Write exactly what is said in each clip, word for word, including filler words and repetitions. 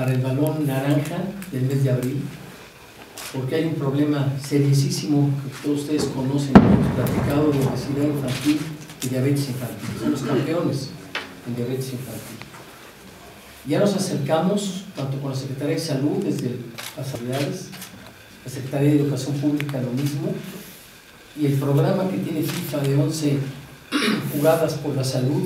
para el balón naranja del mes de abril, porque hay un problema seriosísimo que todos ustedes conocen, hemos platicado, de obesidad infantil y diabetes infantil. Somos campeones en diabetes infantil. Ya nos acercamos, tanto con la Secretaría de Salud, desde las autoridades, la Secretaría de Educación Pública, lo mismo, y el programa que tiene FIFA de once jugadas por la salud,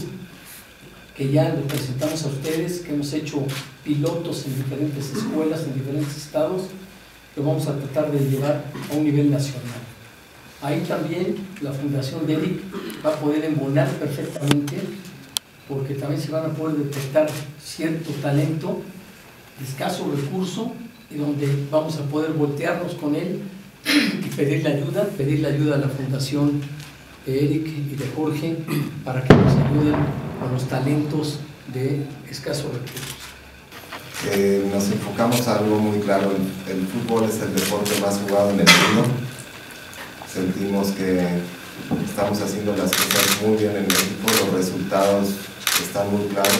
que ya lo presentamos a ustedes, que hemos hecho pilotos en diferentes escuelas, en diferentes estados, lo vamos a tratar de llevar a un nivel nacional. Ahí también la Fundación de Eric va a poder embonar perfectamente, porque también se van a poder detectar cierto talento de escaso recurso, y donde vamos a poder voltearnos con él y pedirle ayuda, pedirle ayuda a la Fundación de Eric y de Jorge para que nos ayuden con los talentos de escaso recursos. Eh, nos enfocamos a algo muy claro: el, el fútbol es el deporte más jugado en el mundo. Sentimos que estamos haciendo las cosas muy bien en México, los resultados están muy claros.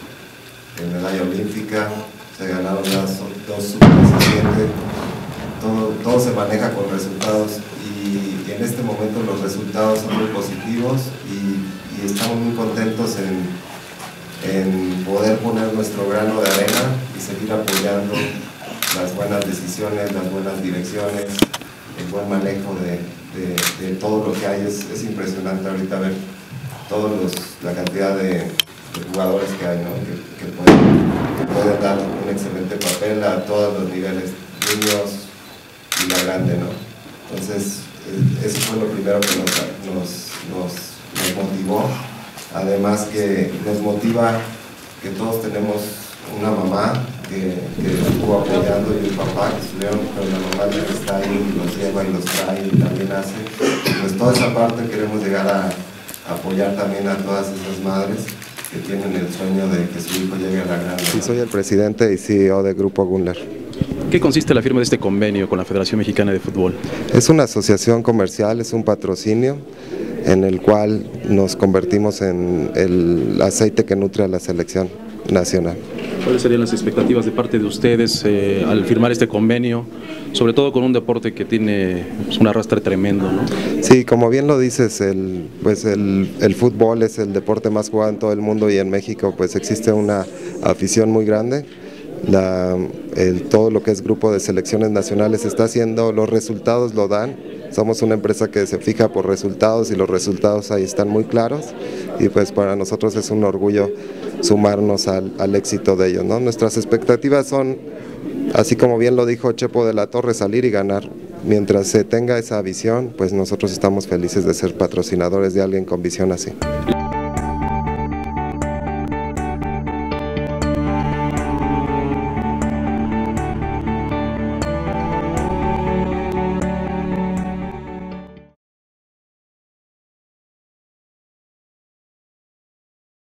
En medalla olímpica se ganaron las dos sub diecisiete, todo, todo se maneja con resultados, y, y en este momento los resultados son muy positivos, y, y estamos muy contentos en en poder poner nuestro grano de arena y seguir apoyando las buenas decisiones, las buenas direcciones, el buen manejo de, de, de todo lo que hay. Es, es impresionante ahorita ver todos los, la cantidad de, de jugadores que hay, ¿no? que, que, pueden, que pueden dar un excelente papel a todos los niveles, niños y la grande, ¿no? Entonces, eso fue lo primero que nos, nos, nos, nos motivó. Además que nos motiva que todos tenemos una mamá que, que estuvo apoyando, y un papá que estuvieron, pero la mamá ya está ahí, los lleva y los trae y también hace. Pues toda esa parte queremos llegar a, a apoyar también a todas esas madres que tienen el sueño de que su hijo llegue a la grande. Sí, soy el presidente y C E O del Grupo Gunlar. ¿Qué consiste la firma de este convenio con la Federación Mexicana de Fútbol? Es una asociación comercial, es un patrocinio en el cual nos convertimos en el aceite que nutre a la selección nacional. ¿Cuáles serían las expectativas de parte de ustedes eh, al firmar este convenio, sobre todo con un deporte que tiene pues, un arrastre tremendo, ¿no? Sí, como bien lo dices, el, pues el, el fútbol es el deporte más jugado en todo el mundo, y en México pues existe una afición muy grande. La, el, todo lo que es grupo de selecciones nacionales está haciendo, los resultados lo dan. Somos una empresa que se fija por resultados, y los resultados ahí están muy claros, y pues para nosotros es un orgullo sumarnos al, al éxito de ellos, ¿no? Nuestras expectativas son, así como bien lo dijo Chepo de la Torre, salir y ganar. Mientras se tenga esa visión, pues nosotros estamos felices de ser patrocinadores de alguien con visión así.